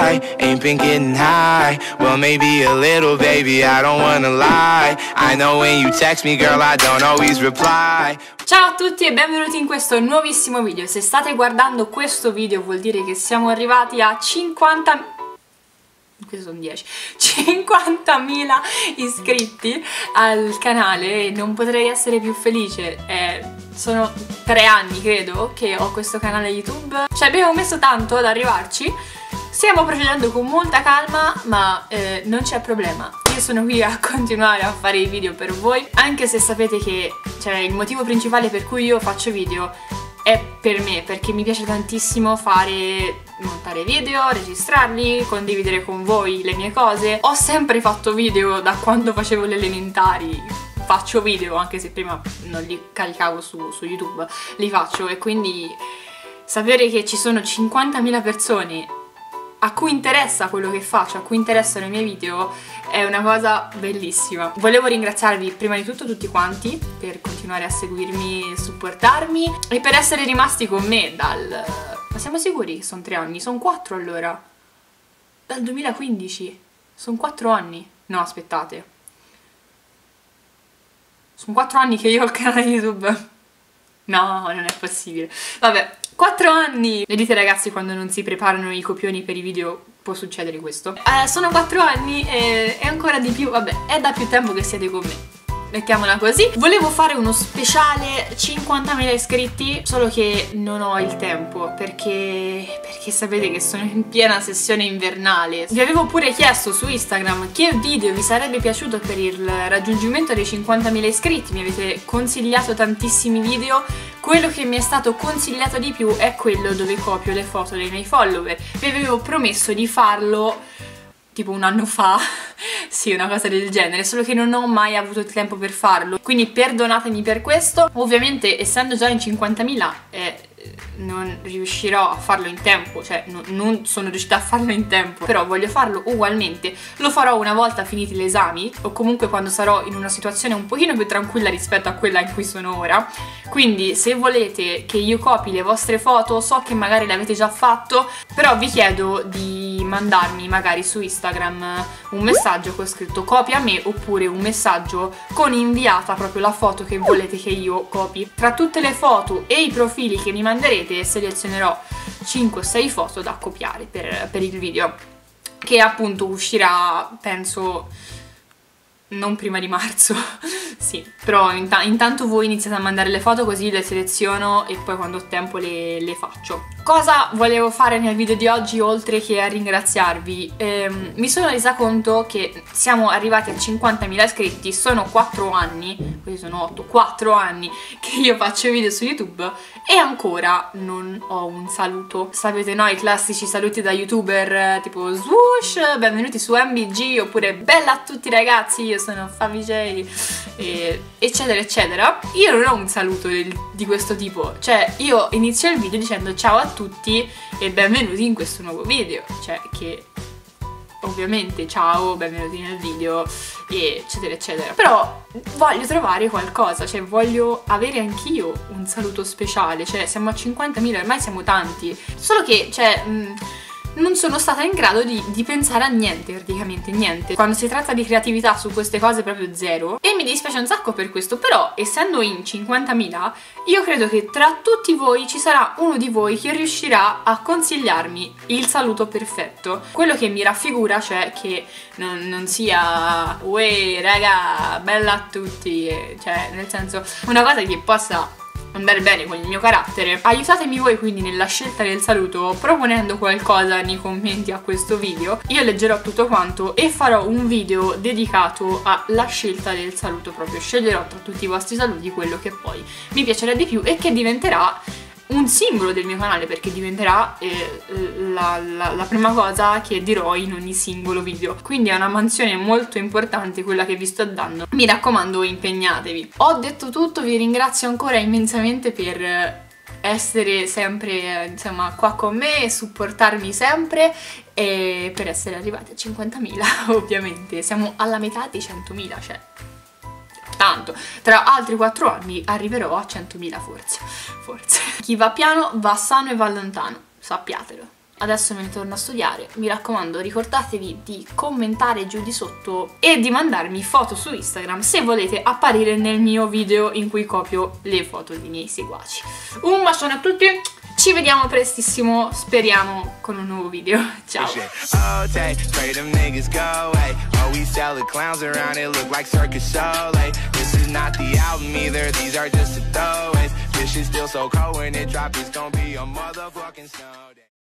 I ain't been getting high. Well, maybe a little, baby, I don't wanna lie. I know when you text me, girl, I don't always reply. Ciao a tutti e benvenuti in questo nuovissimo video. Se state guardando questo video vuol dire che siamo arrivati a 50... Questi sono 10 50.000 iscritti al canale e non potrei essere più felice. Sono 3 anni credo che ho questo canale YouTube. Ci abbiamo messo tanto ad arrivarci. Stiamo procedendo con molta calma, ma non c'è problema. Io sono qui a continuare a fare i video per voi, anche se sapete che il motivo principale per cui io faccio video è per me, perché mi piace tantissimo montare video, registrarli, condividere con voi le mie cose. Ho sempre fatto video da quando facevo le elementari, faccio video anche se prima non li caricavo su YouTube, li faccio, e quindi sapere che ci sono 50.000 persone a cui interessa quello che faccio, a cui interessano i miei video, è una cosa bellissima. Volevo ringraziarvi prima di tutto tutti quanti per continuare a seguirmi e supportarmi e per essere rimasti con me dal... Ma siamo sicuri che sono 3 anni? Sono 4 allora? Dal 2015? Sono 4 anni? No, aspettate. Sono 4 anni che io ho il canale YouTube. No, non è possibile. Vabbè, 4 anni! Vedete ragazzi, quando non si preparano i copioni per i video può succedere questo. Sono 4 anni e ancora di più, vabbè, è da più tempo che siete con me. Mettiamola così. Volevo fare uno speciale 50.000 iscritti, solo che non ho il tempo perché sapete che sono in piena sessione invernale. Vi avevo pure chiesto su Instagram che video vi sarebbe piaciuto per il raggiungimento dei 50.000 iscritti. Mi avete consigliato tantissimi video. Quello che mi è stato consigliato di più è quello dove copio le foto dei miei follower. Vi avevo promesso di farlo tipo un anno fa, sì, una cosa del genere, solo che non ho mai avuto il tempo per farlo, quindi perdonatemi per questo. Ovviamente essendo già in 50.000 non riuscirò a farlo in tempo, cioè non sono riuscita a farlo in tempo, però voglio farlo ugualmente. Lo farò una volta finiti gli esami o comunque quando sarò in una situazione un pochino più tranquilla rispetto a quella in cui sono ora. Quindi se volete che io copi le vostre foto, so che magari l'avete già fatto, però vi chiedo di mandarmi magari su Instagram un messaggio con scritto copia a me, oppure un messaggio con inviata proprio la foto che volete che io copi. Tra tutte le foto e i profili che mi manderete selezionerò 5-6 foto da copiare per il video, che appunto uscirà penso non prima di marzo. Sì, però intanto voi iniziate a mandare le foto così le seleziono e poi quando ho tempo le faccio. Cosa volevo fare nel video di oggi oltre che a ringraziarvi? Mi sono resa conto che siamo arrivati a 50.000 iscritti, sono 4 anni, questi sono 8, 4 anni che io faccio video su YouTube e ancora non ho un saluto. Sapete, no, i classici saluti da youtuber tipo swoosh, benvenuti su MBG, oppure bella a tutti ragazzi, io sono FaviJ, eccetera eccetera. Io non ho un saluto di questo tipo, cioè io inizio il video dicendo ciao a tutti e benvenuti in questo nuovo video, cioè che ovviamente ciao, benvenuti nel video, eccetera eccetera. Però voglio trovare qualcosa, cioè voglio avere anch'io un saluto speciale, cioè siamo a 50.000, ormai siamo tanti, solo che non sono stata in grado di pensare a niente, praticamente niente. Quando si tratta di creatività su queste cose proprio zero, e mi dispiace un sacco per questo, però essendo in 50.000 io credo che tra tutti voi ci sarà uno di voi che riuscirà a consigliarmi il saluto perfetto, quello che mi raffigura, cioè che non sia uè raga, bella a tutti, cioè nel senso una cosa che possa andare bene con il mio carattere. Aiutatemi voi quindi nella scelta del saluto proponendo qualcosa nei commenti a questo video. Io leggerò tutto quanto e farò un video dedicato alla scelta del saluto, proprio sceglierò tra tutti i vostri saluti quello che poi mi piacerà di più e che diventerà un simbolo del mio canale, perché diventerà la prima cosa che dirò in ogni singolo video. Quindi è una mansione molto importante quella che vi sto dando. Mi raccomando, impegnatevi. Ho detto tutto, vi ringrazio ancora immensamente per essere sempre insomma qua con me e supportarmi sempre, e per essere arrivati a 50.000 ovviamente. Siamo alla metà dei 100.000, cioè tanto. Tra altri 4 anni arriverò a 100.000 forse. Chi va piano va sano e va lontano, sappiatelo. adesso me ne torno a studiare. Mi raccomando, ricordatevi di commentare giù di sotto e di mandarmi foto su Instagram se volete apparire nel mio video in cui copio le foto dei miei seguaci. Un bacione a tutti, ci vediamo prestissimo, speriamo, con un nuovo video. Ciao! This shit's still so cold when it drop, it's gonna be a motherfucking snow day.